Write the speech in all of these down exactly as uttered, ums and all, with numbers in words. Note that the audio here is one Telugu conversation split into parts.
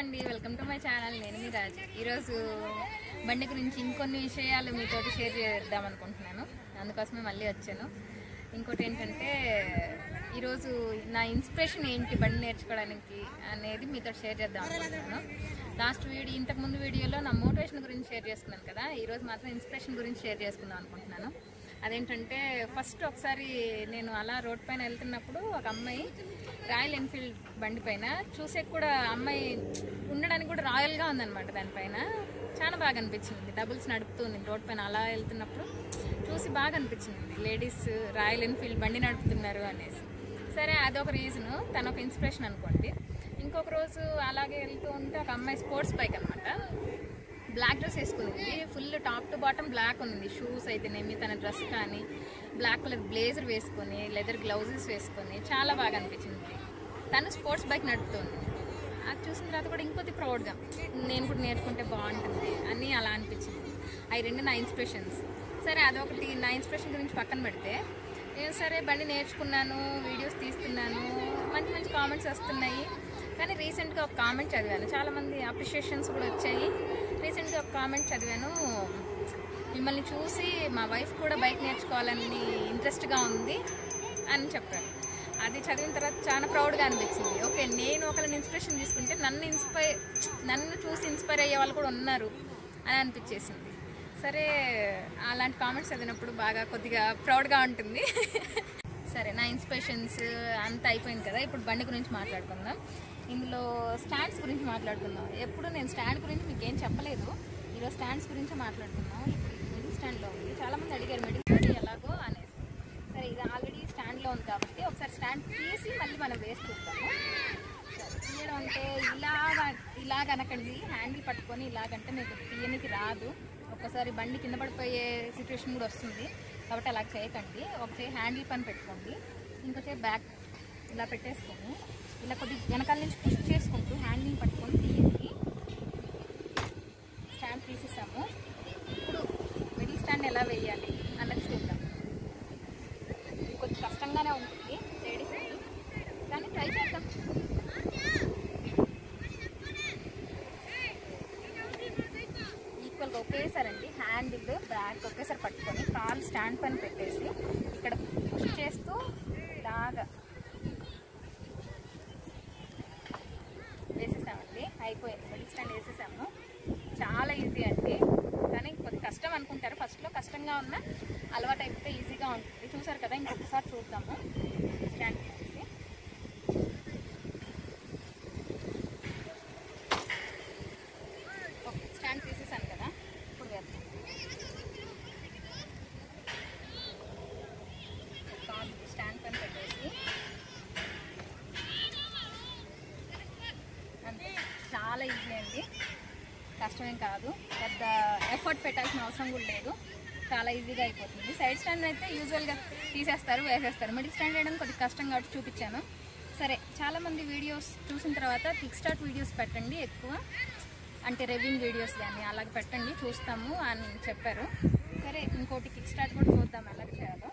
అండి, వెల్కమ్ టు మై ఛానల్. నేను మీ రాజు. ఈరోజు బండి గురించి ఇంకొన్ని విషయాలు మీతో షేర్ చేద్దాం అనుకుంటున్నాను. అందుకోసమే మళ్ళీ వచ్చాను. ఇంకోటి ఏంటంటే ఈరోజు నా ఇన్స్పిరేషన్ ఏంటి బండి నేర్చుకోవడానికి అనేది మీతో షేర్ చేద్దాం అనుకుంటున్నాను. లాస్ట్ వీడియో ఇంతకుముందు వీడియోలో నా మోటివేషన్ గురించి షేర్ చేసుకున్నాను కదా, ఈరోజు మాత్రం ఇన్స్పిరేషన్ గురించి షేర్ చేసుకుందాం అనుకుంటున్నాను. అదేంటంటే ఫస్ట్ ఒకసారి నేను అలా రోడ్ పైన వెళ్తున్నప్పుడు ఒక అమ్మాయి రాయల్ ఎన్ఫీల్డ్ బండి పైన చూసే కూడా అమ్మాయి ఉండడానికి కూడా రాయల్గా ఉందన్నమాట. దానిపైన చాలా బాగా అనిపించింది. డబుల్స్ నడుపుతుంది రోడ్ పైన అలా వెళ్తున్నప్పుడు చూసి బాగా అనిపించింది, లేడీస్ రాయల్ ఎన్ఫీల్డ్ బండి నడుపుతున్నారు అనేసి. సరే, అదొక రీజను, తను ఒక ఇన్స్పిరేషన్ అనుకోండి. ఇంకొక రోజు అలాగే వెళ్తూ ఉంటే ఒక అమ్మాయి స్పోర్ట్స్ బైక్ అనమాట, బ్లాక్ డ్రెస్ వేసుకుంది. Full top to bottom black ఉంది. షూస్ అయితేనేమి, తన డ్రెస్ కానీ బ్లాక్ కలర్ బ్లేజర్ వేసుకొని, లెదర్ గ్లౌజెస్ వేసుకొని చాలా బాగా అనిపించింది. తను స్పోర్ట్స్ బైక్ నడుపుతుంది. అది చూసిన తర్వాత కూడా ఇంకొద్ది ప్రౌడ్గా నేను కూడా నేర్చుకుంటే బాగుంటుంది అని అలా అనిపించింది. అవి రెండు నా ఇన్స్పిరేషన్స్. సరే, అదొకటి నా ఇన్స్పిరేషన్ గురించి పక్కన పెడితే, నేను సరే బండి నేర్చుకున్నాను, వీడియోస్ తీస్తున్నాను, మంచి మంచి కామెంట్స్ వస్తున్నాయి. కానీ రీసెంట్గా ఒక కామెంట్ చదివాను, చాలామంది అప్రిషియేషన్స్ కూడా వచ్చాయి. రీసెంట్గా ఒక కామెంట్ చదివాను, మిమ్మల్ని చూసి మా వైఫ్ కూడా బైక్ నేర్చుకోవాలని ఇంట్రెస్ట్గా ఉంది అని చెప్పారు. అది చదివిన తర్వాత చాలా ప్రౌడ్గా అనిపించింది. ఓకే, నేను ఒకరిని ఇన్స్పిరేషన్ తీసుకుంటే నన్ను ఇన్స్పైర్ నన్ను చూసి ఇన్స్పైర్ అయ్యే వాళ్ళు కూడా ఉన్నారు అని అనిపించేసింది. సరే, అలాంటి కామెంట్స్ చదివినప్పుడు బాగా కొద్దిగా ప్రౌడ్గా ఉంటుంది. సరే, నా ఇన్స్పిరేషన్స్ అంతా అయిపోయింది కదా, ఇప్పుడు బండి గురించి మాట్లాడుకుందాం. ఇందులో స్టాండ్స్ గురించి మాట్లాడుకుందాం. ఎప్పుడు నేను స్టాండ్ గురించి మీకు ఏం చెప్పలేదు, ఈరోజు స్టాండ్స్ గురించి మాట్లాడుకుందాం. మిడిల్ స్టాండ్లో ఉంది, చాలామంది అడిగారు మిడిల్ స్టాండ్ ఎలాగో అనేసి. సరే, ఇది ఆల్రెడీ స్టాండ్లో ఉంది కాబట్టి ఒకసారి స్టాండ్ తీసి మళ్ళీ మనం వేసి చూద్దాము. సరే, తీయడం అంటే ఇలాగ ఇలాగ అనకండి, హ్యాండిల్ పట్టుకొని ఇలాగంటే మీకు తీయనికి రాదు. ఒక్కసారి బండి కింద పడిపోయే సిచ్యువేషన్ కూడా వస్తుంది కాబట్టి అలా చేయకండి. ఒక చేయి హ్యాండిల్ పని పెట్టుకోండి, ఇంకో చేయి బ్యాక్ ఇలా పెట్టేసుకొని ఇలా కొద్దిగా వెనకాల నుంచి పుష్ చేసుకుంటూ హ్యాండిల్ పట్టుకొని తీయండి. స్టాండ్ తీసేసాము. ఇప్పుడు మిడిల్ స్టాండ్ ఎలా వేయాలి అన్నది చూద్దాం. కొంచెం కష్టంగానే ఉంటుంది లేడీస్కి, కానీ ట్రై చేద్దాం. ఈక్వల్గా ఒకేసారండి హ్యాండిల్ బ్యాక్ ఒకేసారి పట్టుకొని కాలు స్టాండ్ పైన పెట్టేసి ఇక్కడ పుష్ చేస్తూ ఇలాగా వేసేసామండి. అయిపోయింది, మిడిల్ స్టాండ్ వేసేసాము. చాలా ఈజీ అండి, కానీ కొద్ది కష్టం అనుకుంటారు. ఫస్ట్లో కష్టంగా ఉన్న అలవాటు అయిపోతే ఈజీగా ఉంటుంది. చూసారు కదా, ఇంకొకసారి చూద్దాము. స్టాండ్ తీసేసి ఓకే, స్టాండ్ తీసేసాను కదా, ఇప్పుడు వేద్దాం. కాలు స్టాండ్ పైన పెట్టేసి అంతే, చాలా ఈజీ అండి, కష్టమేం కాదు. పెద్ద ఎఫర్ట్ పెట్టాల్సిన అవసరం కూడా లేదు, చాలా ఈజీగా అయిపోతుంది. సైడ్ స్టాండ్ అయితే యూజువల్గా తీసేస్తారు, వేసేస్తారు. మిడిల్ స్టాండ్ వేయడం కొద్దిగా కష్టం కాబట్టి చూపించాను. సరే, చాలామంది వీడియోస్ చూసిన తర్వాత కిక్ స్టార్ట్ వీడియోస్ పెట్టండి ఎక్కువ, అంటే రివ్యూయింగ్ వీడియోస్ కానీ అలాగే పెట్టండి, చూస్తాము అని చెప్పారు. సరే, ఇంకోటి కిక్ స్టార్ట్ కూడా చూద్దాం ఎలా చేయాలో.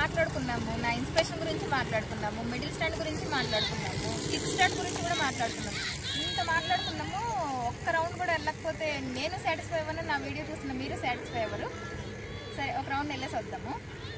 మాట్లాడుకున్నాము, నా ఇన్స్పిరేషన్ గురించి మాట్లాడుకున్నాము, మిడిల్ స్టాండ్ గురించి మాట్లాడుకున్నాము, సిక్స్త్ స్టాండ్ గురించి కూడా మాట్లాడుకున్నాము. ఇంత మాట్లాడుకున్నాము, ఒక్క రౌండ్ కూడా వెళ్ళకపోతే నేను సాటిస్ఫై అవ్వను, నా వీడియో చూస్తున్న మీరు సాటిస్ఫై అవ్వరు. సరే, ఒక రౌండ్ వెళ్ళేసి వద్దాము.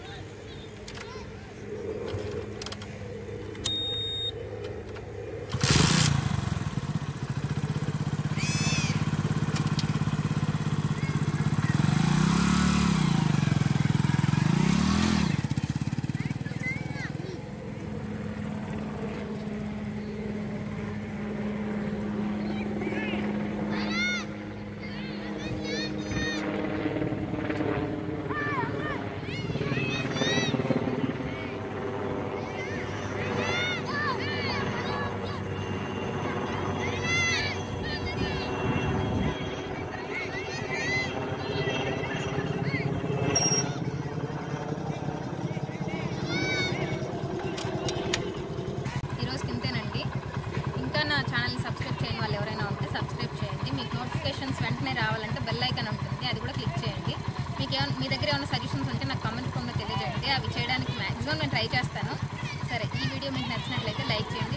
నా ఛానల్ని సబ్స్క్రైబ్ చేయని వాళ్ళు ఎవరైనా ఉంటే సబ్స్క్రైబ్ చేయండి. మీకు నోటిఫికేషన్స్ వెంటనే రావాలంటే బెల్ ఐకాన్ ఉంటుంది, అది కూడా క్లిక్ చేయండి. మీకు ఏమైనా మీ దగ్గర ఏమైనా సజెషన్స్ ఉంటే నాకు కామెంట్ రూపంలో తెలియజేయండి, అవి చేయడానికి మ్యాక్సిమం నేను ట్రై చేస్తాను. సరే, ఈ వీడియో మీకు నచ్చినట్లయితే లైక్ చేయండి.